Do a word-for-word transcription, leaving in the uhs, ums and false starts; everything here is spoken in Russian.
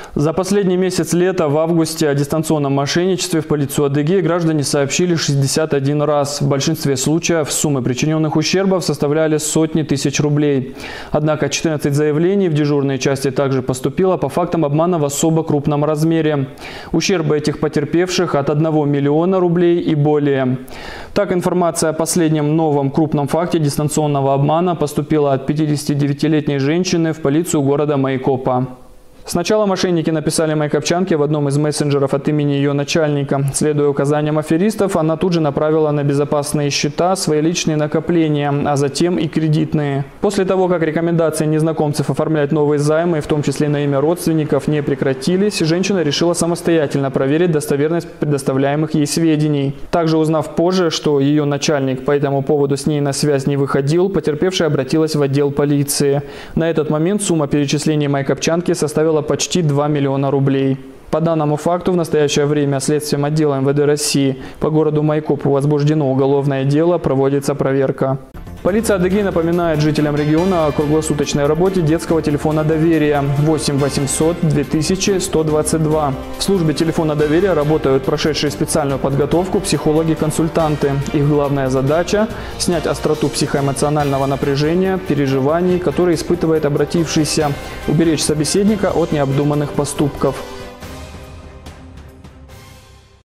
За последний месяц лета в августе о дистанционном мошенничестве в полицию Адыгеи граждане сообщили шестьдесят один раз. В большинстве случаев суммы причиненных ущербов составляли сотни тысяч рублей. Однако четырнадцать заявлений в дежурные части также поступило по фактам обмана в особо крупном размере. Ущербы этих потерпевших от одного миллиона рублей и более. Так, информация о последнем новом крупном факте дистанционного обмана поступила от пятидесятидевятилетней женщины в полицию города Майкопа. Сначала мошенники написали майкопчанке в одном из мессенджеров от имени ее начальника. Следуя указаниям аферистов, она тут же направила на безопасные счета свои личные накопления, а затем и кредитные. После того, как рекомендации незнакомцев оформлять новые займы, в том числе на имя родственников, не прекратились, женщина решила самостоятельно проверить достоверность предоставляемых ей сведений. Также, узнав позже, что ее начальник по этому поводу с ней на связь не выходил, потерпевшая обратилась в отдел полиции. На этот момент сумма перечисления майкопчанки составила почти два миллиона рублей. По данному факту в настоящее время следствием отдела эм вэ дэ России по городу Майкопу возбуждено уголовное дело, проводится проверка. Полиция Адыгеи напоминает жителям региона о круглосуточной работе детского телефона доверия восемь восемьсот две тысячи сто двадцать два. В службе телефона доверия работают прошедшие специальную подготовку психологи-консультанты. Их главная задача – снять остроту психоэмоционального напряжения, переживаний, которые испытывает обратившийся, уберечь собеседника от необдуманных поступков.